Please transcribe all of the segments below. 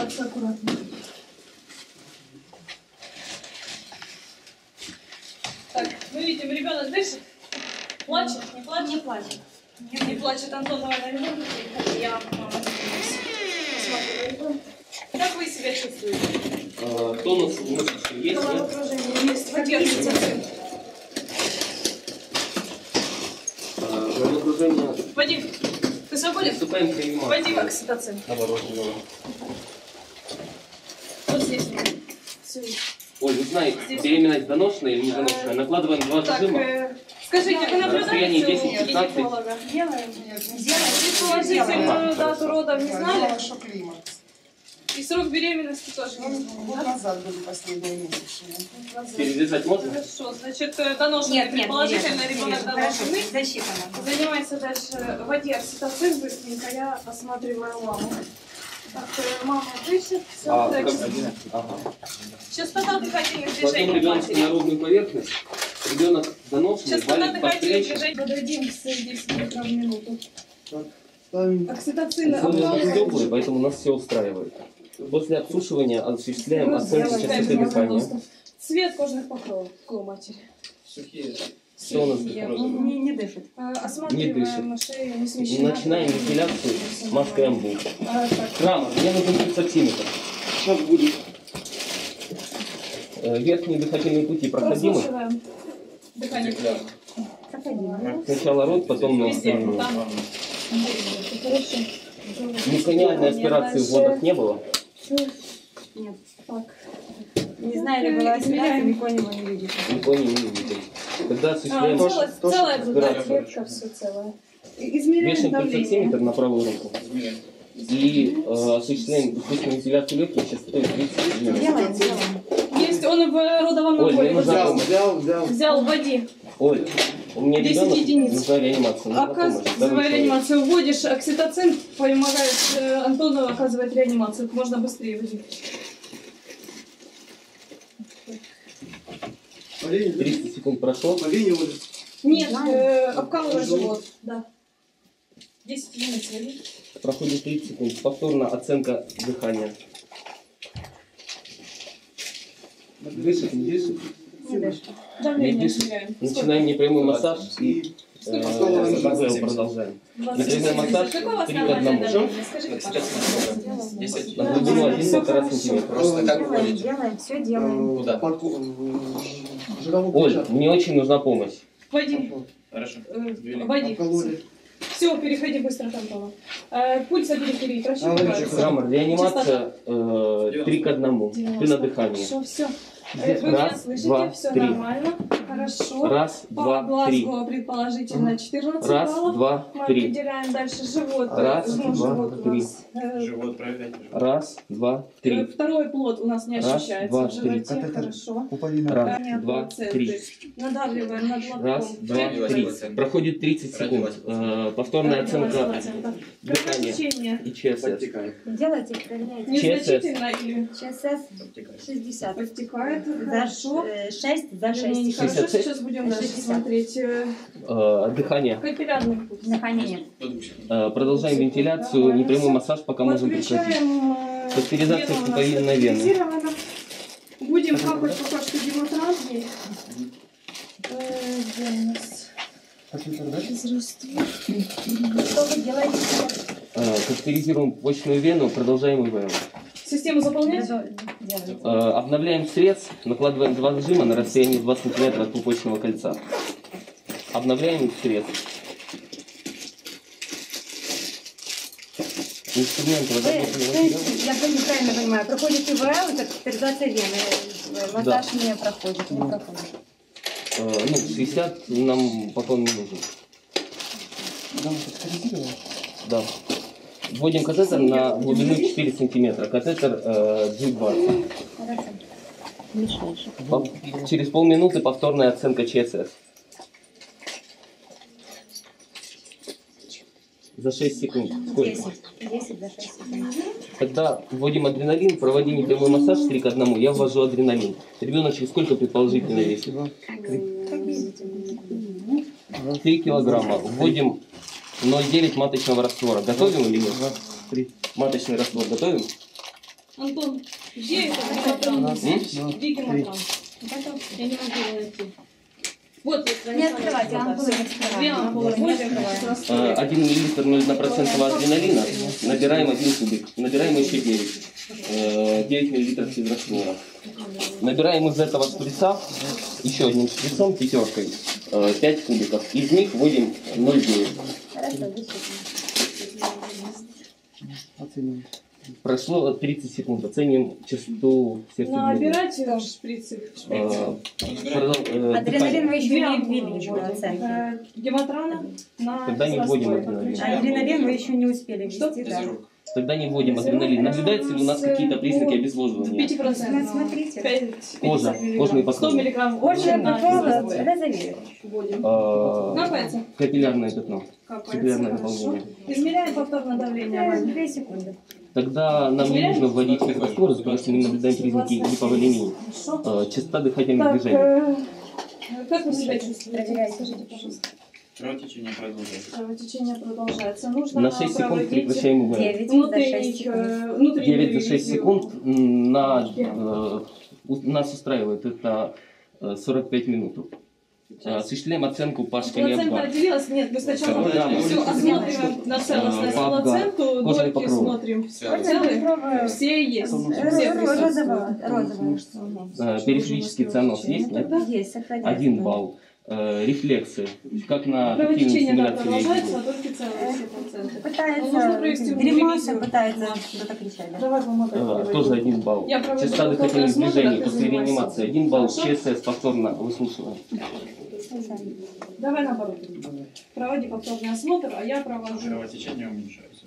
держаться аккуратно. Так, мы видим, ребенок дышит. Плачет? Не плачет? Не плачет. Не плачет. Антон, давай на ребенка. Я посмотрю. Как вы себя чувствуете? Тонус мышц есть, нет? Головокружение есть. Поддерживайте. Головокружение. Вадим, ты свободен? Приступаем к реанимации. Вадим, окситоцин. Наоборот, Вот здесь. Все. Оль, вы знаете, беременность доношенная или недоношенная? Накладываем 2 зажима. Скажите, вы расстоянии наблюдаете у 10-15. гинеколога? Делаем. Предположительную дату родов не знали? Знала, что климакс. И срок беременности тоже не знали. Год назад были последние месячные. Перевязать можно? Хорошо, значит, доношенный, Нет, предположительно нет, ребенок хорошо. доношенный. Засчитано. Занимается дальше воде окситоцин, быстренько я осматриваю маму. Так, мама дышит, все Ага. частота дыхательных Кладем движений ребенка матери. на ровную поверхность. Ребенок доношенный, Частота валит под дыхательных плечи. движений. Подойдем с 10 метров в минуту. Ставим. Окситоцин Условия у нас теплые, обкалываем. поэтому нас все устраивает. После обсушивания осуществляем оценку частоты дыхания. Цвет кожных покровов у матери. Все у нас Не дышит. Осматриваем шею, не смещена. Начинаем вентиляцию с маской амбу. Так. Крамер, мне нужен пульсоксиметр. Сейчас будет. Верхние дыхательные пути проходимы. Прослушиваем дыхание. Сначала рот, потом нос. Везде. Там. Хорошо. Меканиальной аспирации в водах не было. Нет. Так. Не знаю, ли была аспирация, никого не видит. Никого не видите. Когда осуществляем Целая грудная операцию. клетка, все целое. Измеряем Вешаем давление. пульсоксиметр на правую руку. И осуществляем искусственную вентиляцию легких частотой 30 минут. Делаем. Есть, он в родовом Оль, наборе. мне нужна помощь. Взял, вводи. Оль, у меня 10 ребенок, единиц. нужна реанимация. Нужна помощь. Оказывается, Второй человек. реанимацию вводишь, окситоцин, помогаешь Антону оказывать реанимацию. Можно быстрее вводить. 30 секунд прошло. Нет, обкалывай живот. Да. 10 единиц вводи. Проходит 30 секунд. Повторно оценка дыхания. Дышит, не дышит? Не дышит. Давление дышит. измеряем. Начинаем непрямой массаж и продолжаем. Непрямой массаж 3 к 1. Скажи, пожалуйста. На глубину 1,5 сантиметра. Просто как ходите? Делаем, все делаем. Куда? Оль, мне очень нужна помощь. Вводи. Хорошо. Вводи. Все, переходи быстро к Антону. Пульс на периферии, прощупывается. Крамер, реанимация 3 к 1. Ты на дыхании. Хорошо, все. Вы меня Раз, слышите, два, все три. нормально. Хорошо. Раз, По два, три. Глазго предположительно 14 Раз, баллов. два, Мы три. определяем дальше живот. Раз, Ну, два, живот у три. нас, Живот проверяйте. Раз, два, три. Второй плод у нас не Раз, ощущается два, в животе. три. Хорошо. Раз, Нет два, плаценты. три. Надавливаем над лобком. Раз, два, три. Плацента. Проходит 30 секунд. Повторная оценка Плацента. дыхания Кровотечение и ЧСС. Делайте, проверяйте. незначительно или ЧСС 60. подтекает? За Хорошо. 6, за 6. Нехорошо, 66. сейчас будем дальше 60. смотреть. Дыхание. Капиллярный пульс. Дыхания нет. Продолжаем вентиляцию, непрямой массаж, пока можем прекратить. Подключаем Пастеризация вену у нас пуповинной вены. стабилизирована. Будем капать пока что гемотранс. Где у нас? Что вы делаете? Катетеризируем почечную вену, продолжаем ИВЛ. Систему заполнять? Делаем. Обновляем срез, накладываем 2 зажима на расстоянии 2 см от пупочного кольца. Обновляем срез. Инструмент Вы, то есть, я неправильно понимаю, проходит ИВЛ, это катетеризация вены, массаж не проходит, не проходит. Ну, 60 нам потом не нужен. Да. Вводим катетер на глубину 4 см. Катетер G20. Хорошо. Через полминуты повторная оценка ЧСС. За 6 секунд. Сколько? 10 до 6 секунд. Когда вводим адреналин, проводим непрямой массаж 3 к 1, я ввожу адреналин. Ребенок через сколько предположительно весит? 3 килограмма. Вводим 0,9 маточного раствора. Готовим или нет? Маточный раствор готовим? Антон, где это гематрон? Где гематрон? Я не могу его найти. Вот, Не открывайте, ампулы не Две открываем. ампулы. Не открываем. 1 миллилитр 0,1% адреналина, набираем 1 кубик, набираем еще 9. 9 миллилитров физраствора. Набираем из этого шприца еще одним шприцом, пятеркой, 5 кубиков. Из них вводим 0,9. Хорошо, высыпем. Оценим. Прошло 30 секунд. Оценим частоту сердцебиения. Набирайте шприцы. Адреналин вы еще не ввели в оценку. Гематрона на Тогда не вводим адреналин. Адреналин вы еще не успели Что? ввести, да. Тогда не вводим адреналин. Наблюдается ли у нас какие-то признаки обезвоживания? 5%. Ну, смотрите. Кожа, кожный 100 покров. миллиграмм. Очень покрова Вводим. розовеет. Капается. Капиллярное пятно. Капиллярное Капается. Хорошо. наполнение. Измеряем повторно давление. 2 секунды. Тогда нам не нужно вводить физраствор, потому что мы наблюдаем признаки гиповолемии. Частота дыхательных Так, движений. как вы себя чувствуете? Проверяйте. Скажите, пожалуйста. Кровотечение продолжается. Кровотечение продолжается. Нужно На 6 секунд проводить прекращаем ИВЛ. 9 за 6 внутренний, секунд. внутренний 9 за 6 ревизию. секунд нас устраивает. Это 45 минут. Осуществляем оценку по шкале Плацента АБГА. отделилась? Нет, мы сначала Да. все осматриваем на целостность По АБГА. плаценту, Кожа и дольки покров. смотрим. Вся. Целые? Все есть. Все присутствуют. Розовая. Периферический цианоз есть? Нет? Есть, сохраняется. 1 балл. Рефлексы. Как на активной Кровотечение, да, стимуляции продолжается, речи. а только целые все плаценты. Нужно Пытается, провести гримаса ревизию. пытается что-то кричать. Да? Давай помогай. Тоже 1 балл. Я проведу Частота повторный дыхательных осмотр, движений а ты после занимайся. реанимации 1 балл. Хорошо? ЧСС повторно выслушиваем. Давай наоборот. Проводи повторный осмотр, а я провожу. Кровотечение уменьшается.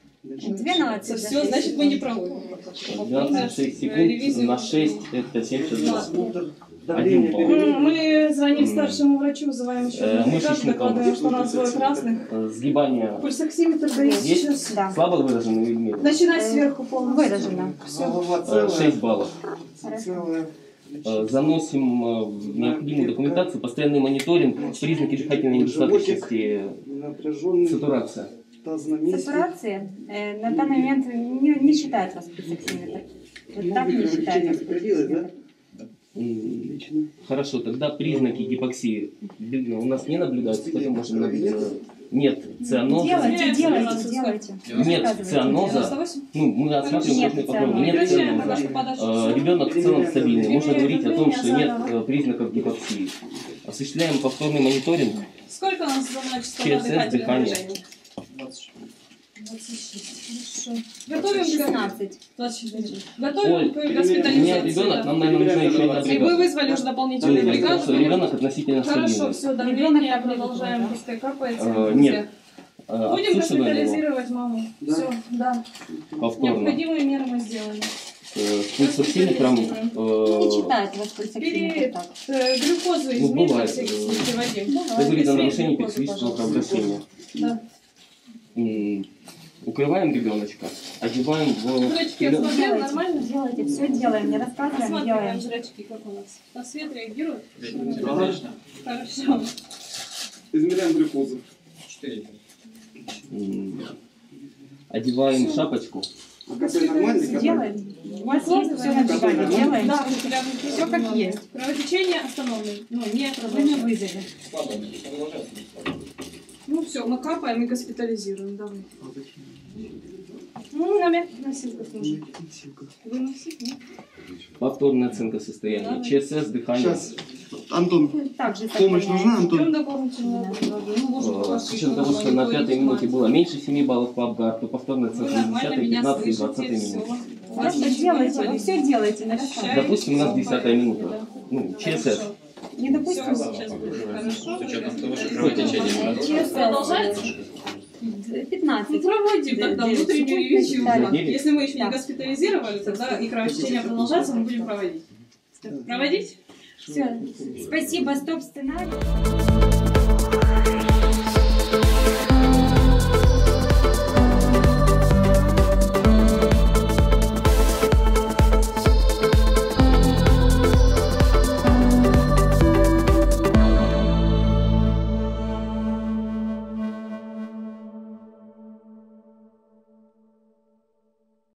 12. Все, значит, мы не проводим. 26 секунд на 6 это 72. Осмотр 1 давления балл. перелома. Мы звоним старшему врачу, вызываем еще одного мышечный докладываем, что у нас двое красных. Сгибание Пульсоксиметр дает есть? сейчас. Да. Слабо выражено или нет? Начинай сверху полностью. Выражено. Голова целая. 6 баллов. Целая. Заносим в необходимую документацию, постоянный мониторинг, признаки дыхательной недостаточности, Напряженный. сатурация. Тазноместник. Сатурация на данный момент не считается пульсоксиметр. Вот так не считается пульсоксиметр. Отлично. Хорошо, тогда признаки гипоксии у нас не наблюдаются, потому что нет цианоза. Делайте. Нет цианоза. 98? Ну, мы осматриваем Нет кожный покров. цианоза. Нет Прекращаем пока цианоза. что подачу. Ребенок в целом стабильный. Можно говорить о том, что нет Давление признаков гипоксии. Осуществляем повторный мониторинг. Сколько у нас занимает частота ЧСС, дыхательного дыхание. движения? 26. 26. Хорошо. Готовим к 16. 24. Готовим к У меня госпитализации. ребенок, да. нам, наверное, нужно еще одна И вы бригада. вызвали уже дополнительную Потому бригаду. что ребенок относительно Хорошо, стабильный. все, давление продолжаем, пускай капает. Нет. Будем Обслуживаем его госпитализировать маму. Да. Все, да. повторно. Необходимые меры мы сделали. С пульсоксиметром. Не читает вас пульсоксиметр так. Глюкозу Ну, измерим на бывает. всякий случай, Вадим. Это говорит о Измерь нарушении глюкозу, периферического пожалуйста. кровообращения. Да. Укрываем ребеночка, одеваем в... Зрачки осмотрел, нормально? Делайте, все делаем, не рассказываем, Осматриваем делаем. зрачки, как у нас. На свет реагируют? Отлично. Хорошо. Измеряем глюкозу. 4. Одеваем шапочку. А капель нормальный? капель? Делаем. У вас есть все на диване, делаем. Да, прям Все как есть. Кровотечение остановлено. Ну, не Вы не продолжаем. вызовем. Слабо, продолжается. Ну все, мы капаем и госпитализируем. Давай. Ну, на мягких носилках нужно. Выносить, нет? Повторная оценка состояния. ЧСС, дыхание. Сейчас. Антон, Также помощь нужна, Ждем Антон? дополнительную бригаду. Ну, может, у вас С учетом еще того, что на мониторить 5-й минуте мать. было меньше 7 баллов по АБГА, то повторная Вы оценка на нормально 10-й, меня 15-й, слышите, 20-й все. минуте. Просто делайте, вы все делаете на шаг. Допустим, у нас 10-я минута. Ну, ЧСС. Не Все, допустим. сейчас будет хорошо. С учетом того, что Госпитализируем. кровотечение Продолжается? 15. Ну, проводим тогда Девять внутреннюю секунд ревизию. насчитали. Если мы еще не Да. госпитализировали, тогда и кровотечение продолжается, мы будем проводить. Проводить? Все. Спасибо, стоп-сценарий.